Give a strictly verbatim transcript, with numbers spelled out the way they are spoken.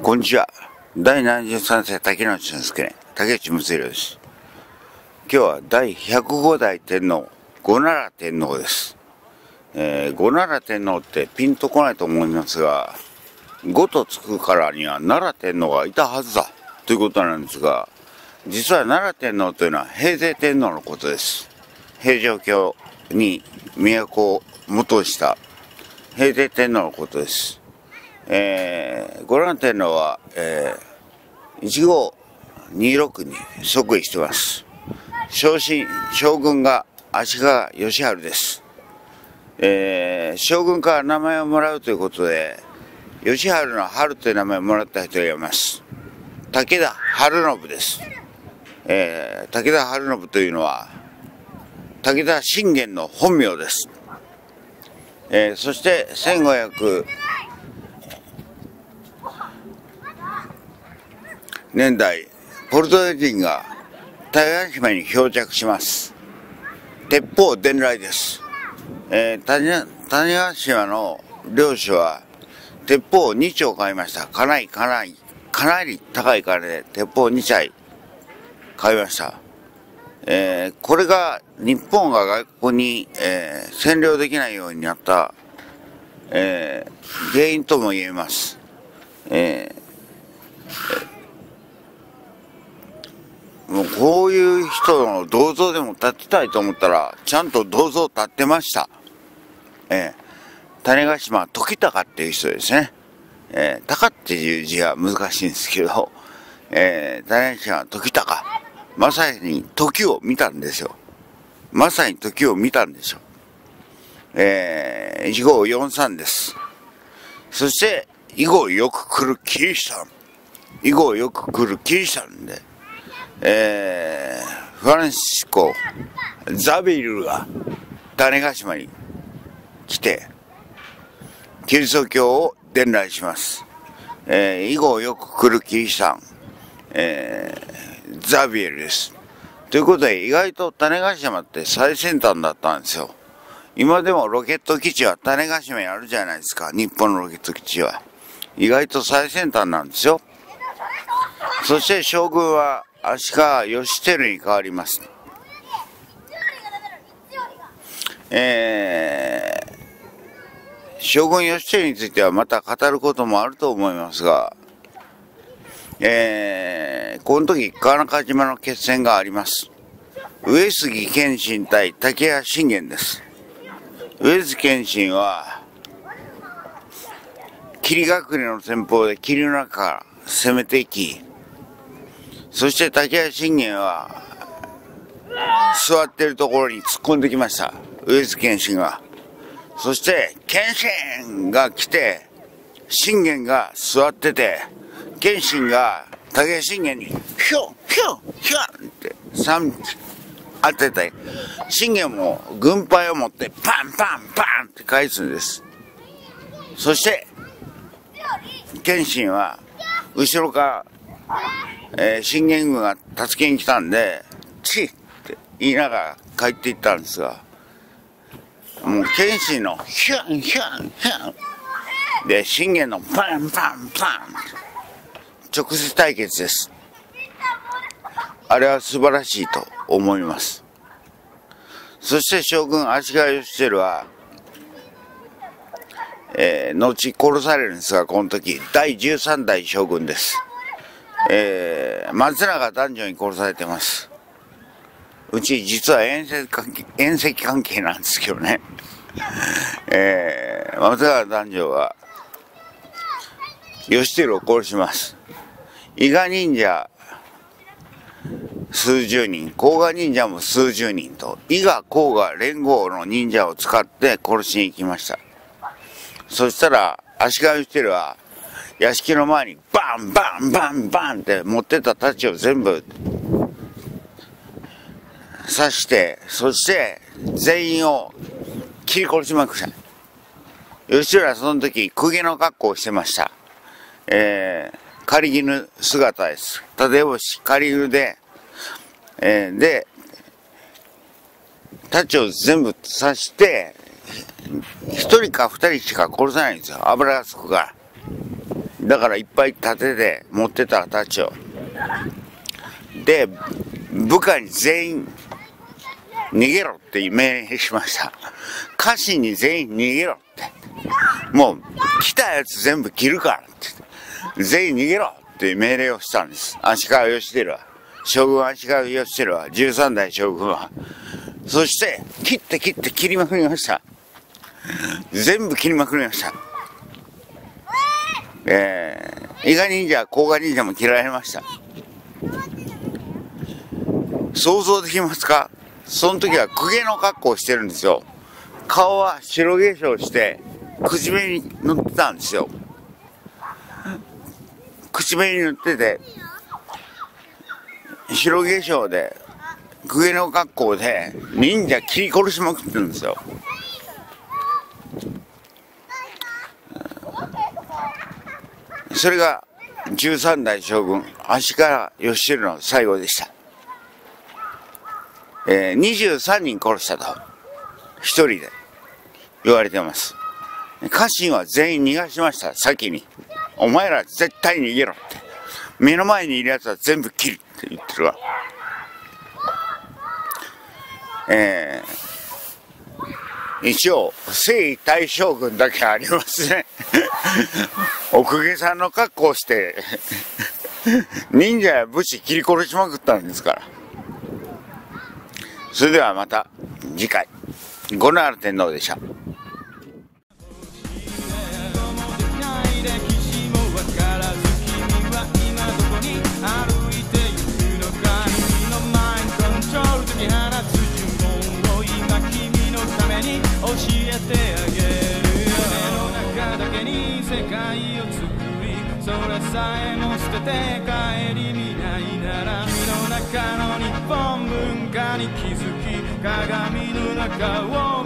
こんにちは。だいななじゅうさんさい竹野内之助、竹内睦弘です。今日はだいひゃくごだい天皇、後奈良天皇です。えー、後奈良天皇ってピンとこないと思いますが、ごとつくからには奈良天皇がいたはずだということなんですが、実は奈良天皇というのは平成天皇のことです。平城京に都を元した平成天皇のことです。えー、後奈良天皇は、えー、いちごうにろくに即位しています。将臣、将軍が足利義治です。えー、将軍から名前をもらうということで、義治の春という名前をもらった人がいます。武田晴信です。えー、武田晴信というのは、武田信玄の本名です。えー、そしてせんごひゃくねんだい、ポルトガル人が種子島に漂着します。鉄砲伝来です。えー、種子島の領主は鉄砲をにちょう買いました。かなりかなりかなり高い金で鉄砲にちゃい買いました。えー、これが日本が外国に、えー、占領できないようになった、えー、原因とも言えます。えーもうこういう人の銅像でも建てたいと思ったら、ちゃんと銅像建ってました。えー、種子島時隆っていう人ですね。えー、鷹っていう字は難しいんですけど、えー、種子島時隆。まさに時を見たんですよ。まさに時を見たんですよ。えー、いちごうよんさんです。そして、以後よく来るキリシタン。以後よく来るキリシタンで、えー、フランシスコ・ザビルが種子島に来て、キリスト教を伝来します。えー、以後よく来るキリシタン、えー、ザビエルです。ということで、意外と種子島って最先端だったんですよ。今でもロケット基地は種子島にあるじゃないですか。日本のロケット基地は。意外と最先端なんですよ。そして将軍は足利義輝に変わります。えー、将軍義輝についてはまた語ることもあると思いますが、えー、この時川中島の決戦があります。上杉謙信対武田信玄です。上杉謙信は霧隠れの戦法で霧の中から攻めていき、そして武田信玄は座っているところに突っ込んできました。上杉謙信が。そして謙信が来て、信玄が座ってて、謙信が武田信玄にヒュンヒュンヒュンってさん当てて、信玄も軍配を持ってパンパンパンって返すんです。そして謙信は後ろから、えー、信玄軍が助けに来たんで、チッって言いながら帰っていったんですが、もう謙信のヒュンヒュンヒュンで、信玄のパンパンパン直接対決です。あれは素晴らしいと思います。そして将軍足利義輝は、えー、後殺されるんですが、この時だいじゅうさんだい将軍です。えー、松永男女に殺されてます。うち実は遠戚関係、遠戚関係なんですけどね。えー、松永男女は義輝を殺します。伊賀忍者数十人、甲賀忍者も数十人と、伊賀甲賀連合の忍者を使って殺しに行きました。そしたら足利義輝は屋敷の前にバンバンバンバンって持ってた太刀を全部刺して、そして全員を切り殺しました。義輝はその時公家の格好をしてました。えー、狩衣姿です。立星狩衣で、えー、で太刀を全部刺して一人か二人しか殺さないんですよ。油がつくから。 だからいっぱい立てて持ってたたちを。で、部下に全員逃げろって命令しました。家臣に全員逃げろって。もう来たやつ全部切るからって。全員逃げろって命令をしたんです。足利義輝は。将軍足利義輝は、じゅうさん代将軍は。そして、切って切って切りまくりました。全部切りまくりました。えー、伊賀忍者、甲賀忍者も切られました。想像できますか？その時は公家の格好をしてるんですよ。顔は白化粧して、口紅に塗ってたんですよ。口紅に塗ってて、白化粧で、公家の格好で、忍者切り殺しまくってるんですよ。それがじゅうさん代将軍足利義輝の最後でした。えー、にじゅうさんにん殺したと一人で言われてます。家臣は全員逃がしました。先にお前ら絶対逃げろって、目の前にいるやつは全部切るって言ってるわ。えー、一応征夷大将軍だけありますね。お公家さんの格好をして忍者や武士切り殺しまくったんですから。それではまた次回。五の原天皇でした。教えてあげるよ。目の中だけに世界を作り、それさえも捨てて帰り見ないなら、世の中の日本文化に気づき、鏡の中を